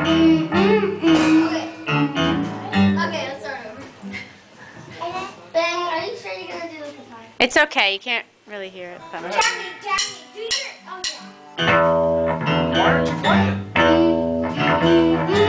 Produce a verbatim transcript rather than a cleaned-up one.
Okay, let's start over. Ben, are you sure you're gonna do the guitar? It's okay. You can't really hear it. But... Jackie, Jackie, do your. Oh yeah. Why aren't you playing?